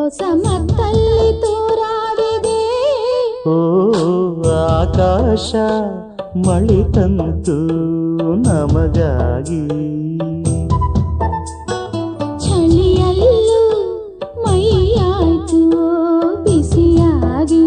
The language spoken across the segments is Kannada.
ಹೊಸ ಮತ್ತಲ್ಲಿ ತೋರಾಡಿದೆ. ಓ ಆಕಾಶ ಮಳೆ ತಂತು ನಮಗಾಗಿ, ಚಳಿಯಲ್ಲೂ ಮೈಯಾಯ್ತು ಬಿಸಿಯಾಗಿ.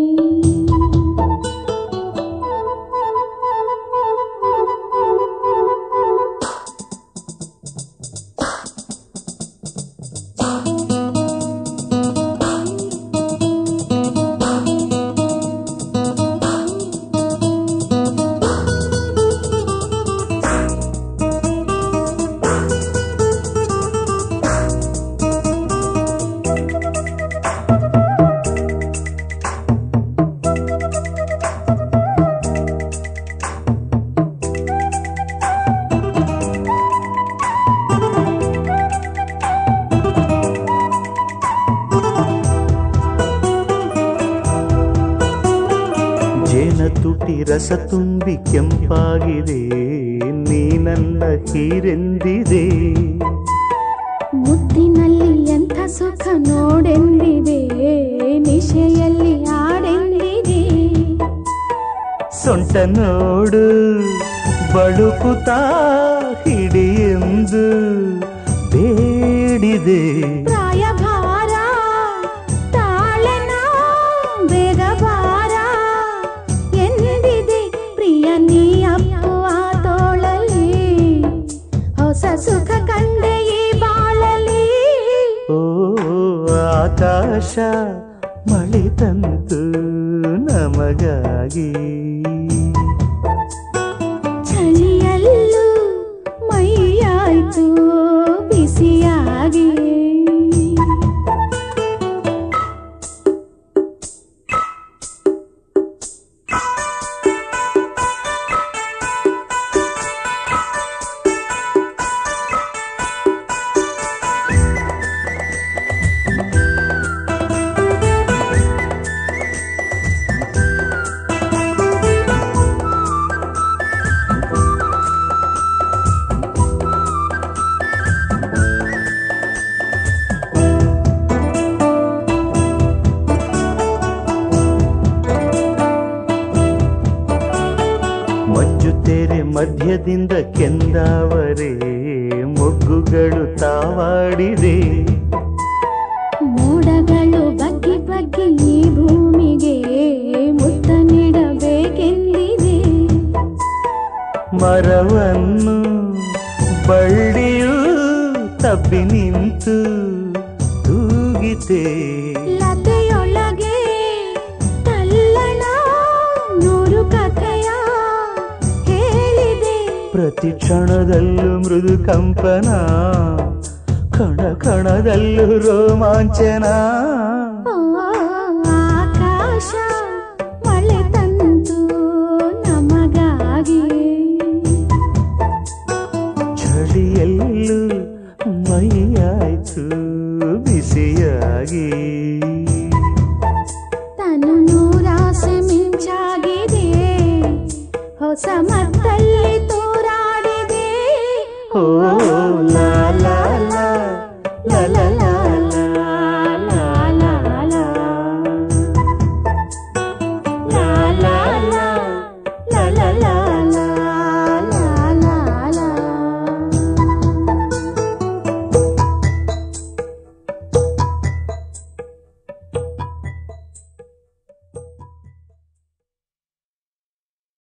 ಜೇನ ತುಟಿ ರಸ ತುಂಬಿ ಕೆಂಪಾಗಿದೆ, ನೀ ನನ್ನ ಹೀರೆಂದಿದೆ. ಮುತ್ತಿನಲ್ಲಿ ಎಂಥ ಸುಖ ನೋಡೆಂದಿದೆ, ನಿಶೆಯಲ್ಲಿ ಆಡೆಂದಿದೆ. ಸೊಂಟ ನೋಡು ಬಳುಕುತ್ತಾ ಹಿಡಿಯೆಂದು ಬೇಡಿದೆ. ಪ್ರಾಯಭಾರ ತಾಳನ ಬೇಗ ಬಾರ ಎಂದಿದೆ. ಪ್ರಿಯ ನೀ ಅಪ್ಪುವ ತೋಳಲಿ, ಹೊಸ ಸುಖ ಕಂಡೆ ಈ ಬಾಳಲಿ. ಓ ಆಕಾಶ ಮಳೆ ತಂತು ನಮಗಾಗಿ, ಚಳಿಯಲ್ಲೂ ಮೈಯಾಯ್ತು ಬಿಸಿಯಾಗಿ. ಮಂಜು ತೆರೆ ಮಧ್ಯದಿಂದ ಕೆಂದಾವರೆ, ಮೊಗ್ಗುಗಳು ತಾವಾಡಿದೆ. ಮೋಡಗಳು ಬಗ್ಗಿ ಬಗ್ಗಿ ಈ ಭೂಮಿಗೆ ಮುತ್ತ ನೀಡಬೇಕೆಂದಿದೆ. ಮರವನ್ನು ಬಳ್ಳಿಯು ತಬ್ಬಿ ನಿಂತು ತೂಗಿತೆ. ಲತೆಯೊಳಗೆ ತಲ್ಲಣ ನೂರು ಕಥೆಯ ಹೇಳಿದೆ. ಪ್ರತಿ ಕ್ಷಣದಲ್ಲೂ ಮೃದು ಕಂಪನ, ಕಣ ಕಣದಲ್ಲೂ ರೋಮಾಂಚನ. ಆಕಾಶ ಮಳೆ ತಂತು ನಮಗಾಗಿ, ಚಳಿಯಲ್ಲೂ ಮೈಯಾಯ್ತು ಬಿಸಿಯಾಗಿ. ತನು ನೂರಾಸೆ ಮಿಂಚಾಗಿದೆ, ಹೊಸ ಮತ್ತಲ್ಲಿ